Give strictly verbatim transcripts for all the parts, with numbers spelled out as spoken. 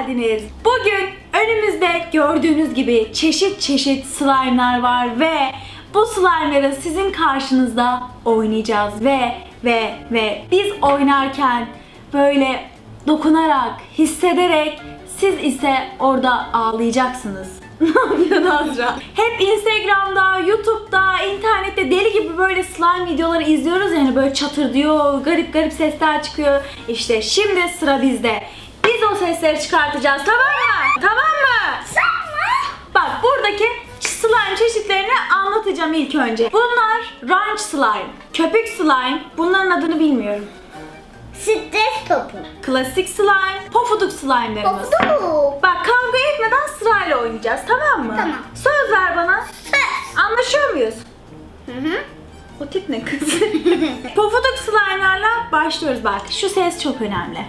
geldiniz. Bugün önümüzde gördüğünüz gibi çeşit çeşit slime'lar var ve bu slime'ları sizin karşınızda oynayacağız ve ve ve biz oynarken böyle dokunarak, hissederek, siz ise orada ağlayacaksınız. Ne yapıyorsun Azra? Hep Instagram'da, YouTube'da, internette deli gibi böyle slime videoları izliyoruz yani, böyle çatır diyor, garip garip sesler çıkıyor. İşte şimdi sıra bizde. Biz o sesleri çıkartacağız, tamam mı? Tamam mı? Tamam. Bak, buradaki slime çeşitlerini anlatacağım ilk önce. Bunlar ranch slime, köpük slime, bunların adını bilmiyorum. Stres topu. Klasik slime, pofuduk slime'larımız. Pofuduk. Bak, kavga etmeden sırayla oynayacağız, tamam mı? Tamam. Söz ver bana. Söz. Anlaşıyor muyuz? Hı hı. O tip ne kız? Pofuduk slime'larla başlıyoruz bak. Şu ses çok önemli.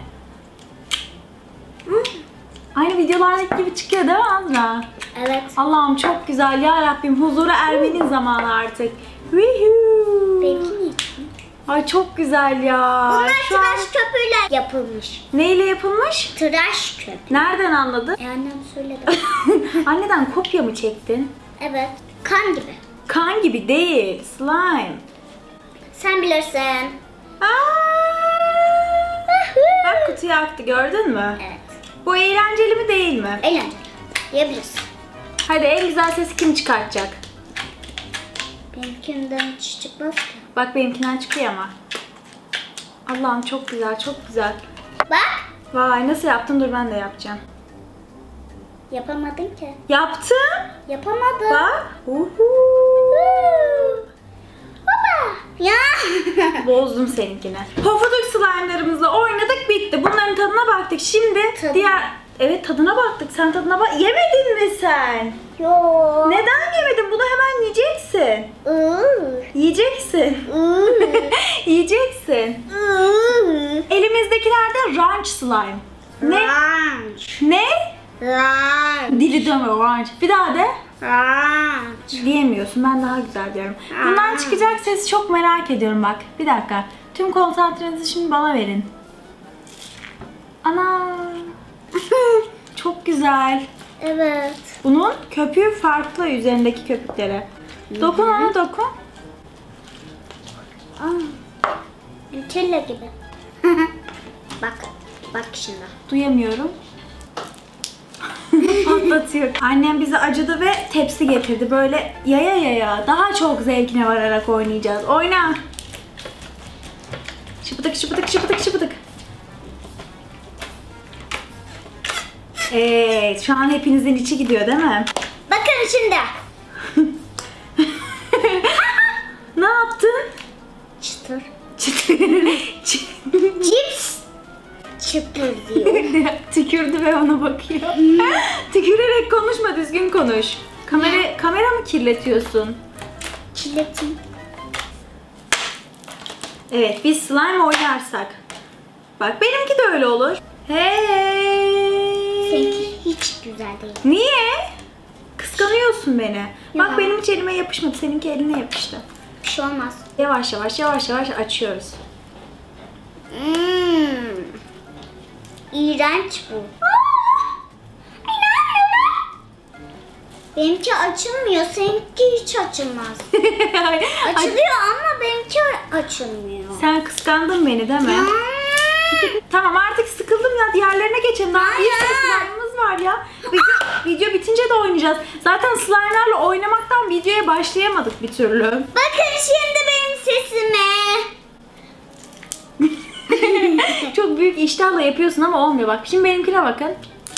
Aynı videolardaki gibi çıkıyor değil mi Azra? Evet. Allah'ım çok güzel ya Rabbim, huzura ermenin zamanı artık. Woohoo! Benimki niye? Ay çok güzel ya. Bunlar Şu an- tıraş köpüğüyle yapılmış. Neyle yapılmış? Tıraş köpüğü. Nereden anladın? E, annem söyledi. Anneden kopya mı çektin? Evet. Kan gibi. Kan gibi değil, slime. Sen bilirsin. Aa! Bak, kutuyu aktı, gördün mü? Evet. Bu eğlenceli mi değil mi? Eğlenceli. Yiyebilirsin. Hadi, en güzel sesi kim çıkartacak? Benimkinden hiç çıkmaz ki. Bak, benimkinden çıkıyor ama. Allah'ım çok güzel, çok güzel. Bak. Vay, nasıl yaptın? Dur, ben de yapacağım. Yapamadın ki. Yaptım. Yapamadım. Bak. Uhu. Baba. Ya. Bozdum seninkini. Pofuduk slime'larımızla oynadık, bitti. Bunların tadına baktık. Şimdi Tadı. diğer... Evet, tadına baktık. Sen tadına bak. Yemedin mi sen? Yo. Neden yemedin? Bunu hemen yiyeceksin. Iıı. Yiyeceksin. Iıı. Yiyeceksin. Iıı. Elimizdekiler de ranch slime. Ne? Ranch. Ne? Ranch. Dili dönüyor, ranch. Bir daha de. Ranch. Diyemiyorsun, ben daha güzel diyorum. Bundan çıkacak sesi çok merak ediyorum bak. Bir dakika. Tüm konsantrenizi şimdi bana verin. Ana. Çok güzel. Evet. Bunun köpüğü farklı, üzerindeki köpüklere. Dokun ona, dokun. Aa. Nutella gibi. Bak. Bak şimdi. Duyamıyorum. Patlatıyor. Annem bize acıdı ve tepsi getirdi. Böyle yaya yaya daha çok zevkine vararak oynayacağız. Oyna. Şıpıdık şıpıdık şıpıdık şıpıdık. Evet, şu an hepinizin içi gidiyor değil mi? Bakın şimdi. Ne yaptın? Çıtır. Çıtır. Cips. Çıtır diyor. Tükürdü ve ona bakıyor. Tükürerek konuşma, düzgün konuş. Kamera, kamera mı kirletiyorsun? Çiletim. Evet, biz slime oynarsak. Bak, benimki de öyle olur. Hey. Seninki hiç güzel değil. Niye? Kıskanıyorsun beni. Bak, Ya. benim hiç elime yapışmadı, seninki eline yapıştı. Bir şey olmaz. Yavaş yavaş yavaş yavaş açıyoruz. Hmm. İğrenç bu. Benimki açılmıyor, seninki hiç açılmaz. Açılıyor ama benimki açılmıyor. Sen kıskandın beni değil mi? Tamam, artık sıkıldım ya, diğerlerine geçelim. Daha bir sürü slime'ımız var ya. Video, video bitince de oynayacağız. Zaten slime'larla oynamaktan videoya başlayamadık bir türlü. Bakın şimdi benim sesime. Çok büyük iştahla yapıyorsun ama olmuyor bak. Şimdi benimkine bakın.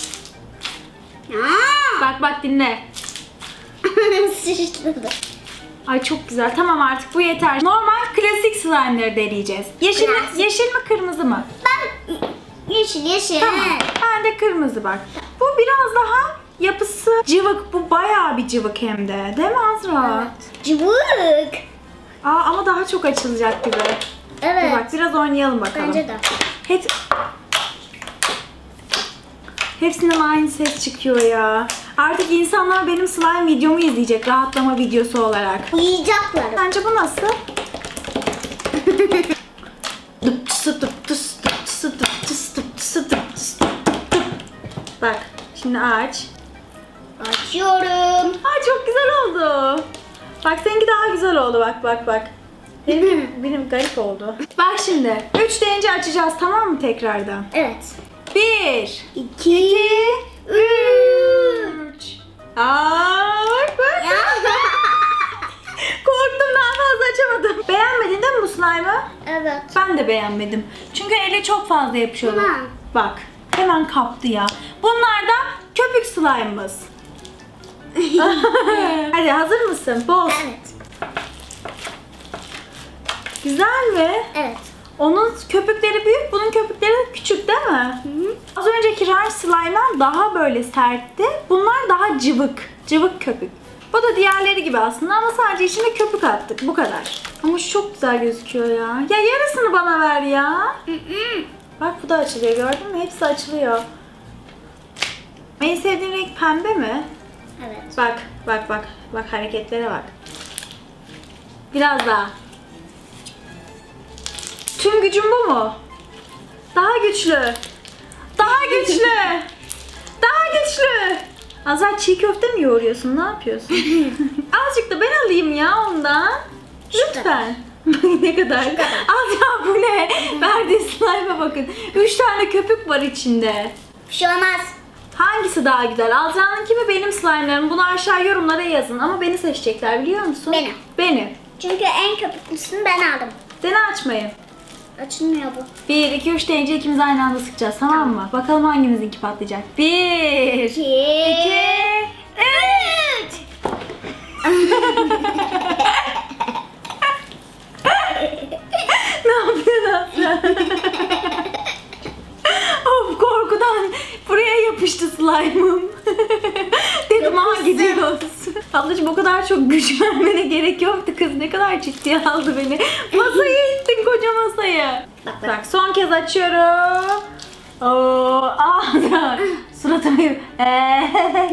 Bak bak, dinle. Sıçradı. Ay çok güzel. Tamam, artık bu yeter. Normal klasik slime'ları deneyeceğiz. Yeşil mi, Klasik. yeşil mi kırmızı mı? Ben yeşil yeşil. Tamam. Ben de kırmızı bak. Bu biraz daha yapısı cıvık. Bu bayağı bir cıvık hem de. Değil mi Azra? Evet. Cıvık. Aa, ama daha çok açılacak gibi. Evet. Dur bak, biraz oynayalım bakalım. Bence de. Hep... Hepsinden aynı ses çıkıyor ya. Artık insanlar benim slime videomu izleyecek, rahatlama videosu olarak. Uyuyacaklar. Sence bu nasıl? Bak. Şimdi aç. Açıyorum. Aa, çok güzel oldu. Bak seninki daha güzel oldu, bak bak bak. Benim, benim garip oldu. Bak şimdi üç deyince açacağız, tamam mı tekrardan? Evet. Bir, İki. üç. Aa, bak bak. Ya. Korktum, daha fazla açamadım. Beğenmedin değil mi bu slime'ı? Evet. Ben de beğenmedim. Çünkü ele çok fazla yapışıyordu. Tamam. Bak hemen kaptı ya. Bunlar da köpük slime'ımız. Hadi hazır mısın? Boz. Evet. Güzel mi? Evet. Onun köpükleri büyük, bunun köpükleri küçük değil mi? Hı hı. Az önceki Rush Slime'lar daha böyle sertti. Bunlar daha cıvık. Cıvık köpük. Bu da diğerleri gibi aslında ama sadece içine köpük attık. Bu kadar. Ama şu çok güzel gözüküyor ya. Ya yarısını bana ver ya. Hı hı. Bak bu da açılıyor, gördün mü? Hepsi açılıyor. En sevdiğin renk pembe mi? Evet. Bak, bak, bak. Bak hareketlere bak. Biraz daha. Tüm gücün bu mu? Daha güçlü. Daha güçlü. Daha güçlü. Azar çiğ köfte mi yoğuruyorsun? Ne yapıyorsun? Azıcık da ben alayım ya ondan. Lütfen. Ne kadar? Azra bu ne? Verdiği slime'a bakın. Üç tane köpük var içinde. Bir şey olmaz. Hangisi daha güzel? Azra'nınki mi benim slime'larım? Bunu aşağı yorumlara yazın. Ama beni seçecekler biliyor musun? Benim. Benim. Çünkü en köpüklüsünü ben aldım. Seni açmayın. Açılmıyor bu. Bir, iki, üç deyince ikimiz aynı anda sıkacağız, tamam mı? Bakalım hangimizinki patlayacak. Bir, İki. iki, üç. Ne yapıyorsun Asya? Of, korkudan buraya yapıştı slime'ım. Dedim ha gidiyoruz. Ablacığım o kadar çok güç vermene gerek yoktu kız. Ne kadar ciddiye aldı beni. Masaya ittin, koca masayı. Bak, bak. Bak son kez açıyorum. Oo, ah, suratımı. Ha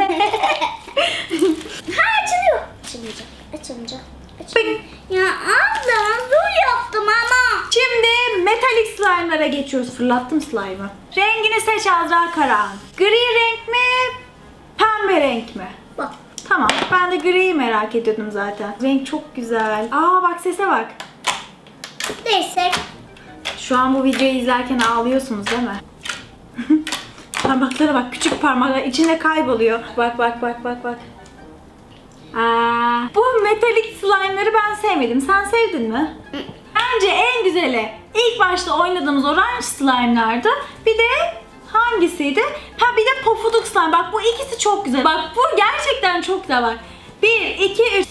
açılıyor. Açılmayacak. Açılmayacak. Açılmayacak. Ya abla dur yaptım ama. Şimdi metalik slime'lara geçiyoruz. Fırlattım slime'ı. Rengini seç Azra Karahan. Gri renk mi? Pembe renk mi? Bak. Tamam. Ben de griyi merak ediyordum zaten. Renk çok güzel. Aa bak sese bak. Neyse. Şu an bu videoyu izlerken ağlıyorsunuz değil mi? Parmaklara bak. Küçük parmaklar içinde kayboluyor. Bak bak bak bak bak. Aa, bu metalik slime'ları ben sevmedim. Sen sevdin mi? Bence en güzeli ilk başta oynadığımız orange slime'lardı. Bir de hangisiydi? Ha bir de pofuduk slime. Bak bu ikisi çok güzel. Bak bu gerçekten çok güzel bak. Bir, iki, üç.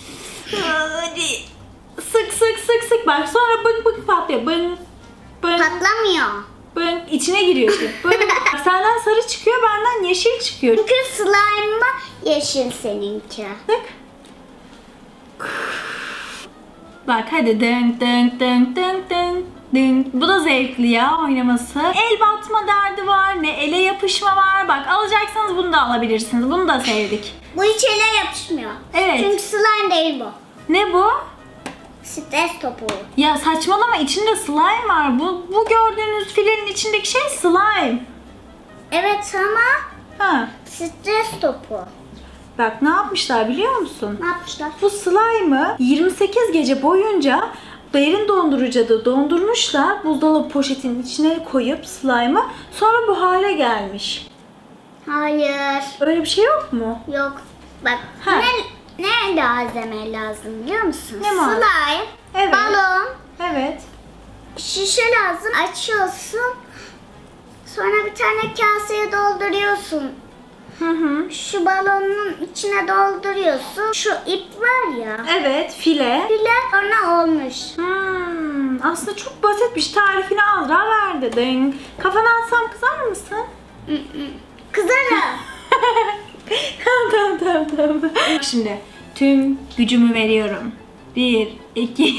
Sık sık sık sık bak. Sonra bık bık patlıyor. Bık bık Patlamıyor. bık. İçine giriyorsun. Bık. Bak senden sarı çıkıyor, benden yeşil çıkıyor. Çünkü slime yeşil seninki. Sık. Bak hadi dın dın dın dın dın dın. Bu da zevkli ya oynaması. El batma derdi var, ne ele yapışma var. Bak alacaksanız bunu da alabilirsiniz. Bunu da sevdik. Bu hiç ele yapışmıyor. Evet. Çünkü slime değil bu. Ne bu? Stres topu. Ya saçmalama, içinde slime var. Bu, bu gördüğünüz filenin içindeki şey slime. Evet ama Ha. stres topu. Bak ne yapmışlar biliyor musun? Ne yapmışlar? Bu slime'ı yirmi sekiz gece boyunca derin dondurucuda dondurmuşlar. Buzdolabı poşetinin içine koyup slime'ı. Sonra bu hale gelmiş. Hayır. Öyle bir şey yok mu? Yok. Bak Ha. ne ne malzeme lazım biliyor musun? Ne malzeme? Slime, Evet. balon, Evet. şişe lazım. Açıyorsun. Sonra bir tane kaseye dolduruyorsun. Hı hı. Şu balonun içine dolduruyorsun. Şu ip var ya. Evet, file. Bile ona olmuş. Hmm, aslında çok basitmiş. Tarifini Azra verdi. Ding. Kafana atsam kızar mısın? Kızarım. Tamam tamam tamam tamam. Şimdi tüm gücümü veriyorum. Bir, iki.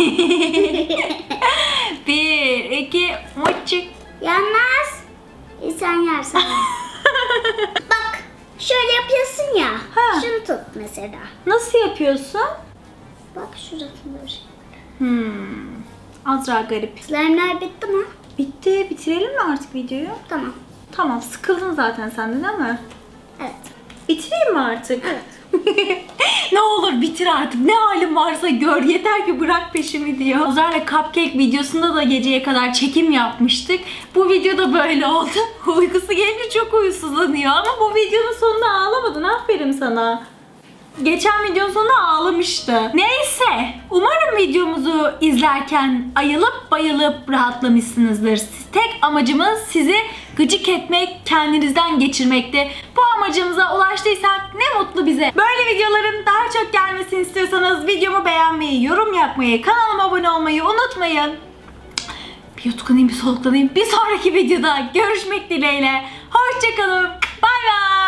Bir, iki, muçuk. Yenmez. E sen yersen. Bak şöyle yapıyorsun ya. Ha. Şunu tut mesela. Nasıl yapıyorsun? Bak şurasında bir şey. Hmm. Azra garip. Slime'ler bitti mi? Bitti. Bitirelim mi artık videoyu? Tamam. Tamam. Sıkıldın zaten sen de değil mi? Evet. Bitireyim mi artık? Ne olur bitir artık. Ne halin varsa gör. Yeter ki bırak peşimi diyor. Ozar'la Cupcake videosunda da geceye kadar çekim yapmıştık. Bu videoda böyle oldu. Uykusu gelince çok uyusuzlanıyor. Ama bu videonun sonunda ağlamadın. Aferin sana. Geçen videonun sonunda ağlamıştı. Neyse. Umarım videomuzu izlerken ayılıp bayılıp rahatlamışsınızdır. Tek amacımız sizi gıcık etmek, kendinizden geçirmekti. Bu amacımıza ulaştıysak ne mutlu bize. Böyle videoların daha çok gelmesini istiyorsanız videomu beğenmeyi, yorum yapmayı, kanalıma abone olmayı unutmayın. Bir yutkunayım, bir soluklanayım. Bir sonraki videoda görüşmek dileğiyle. Hoşçakalın. Bay bay.